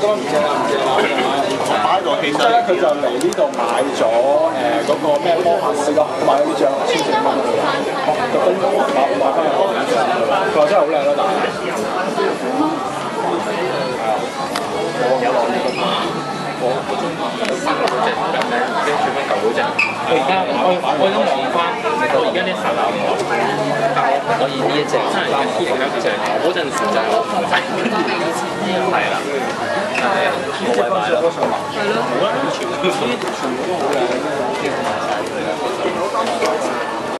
今日唔借啦，唔借啦， 我擺喺度起身。 之後咧佢就嚟呢度買咗嗰個咩魔法師咯，買咗呢張千幾蚊嘅，特登買翻去學緊上。佢話真係好靚咯，但係有落呢個我中意嗰隻咁咧，即係轉翻舊嗰隻。我而家我都望翻，我而家啲手錶唔好，但我可以呢一隻真係而家 keep 住就係嗰陣時就係我唔係，係啦，冇位擺啦， 係咯，全部都好靚。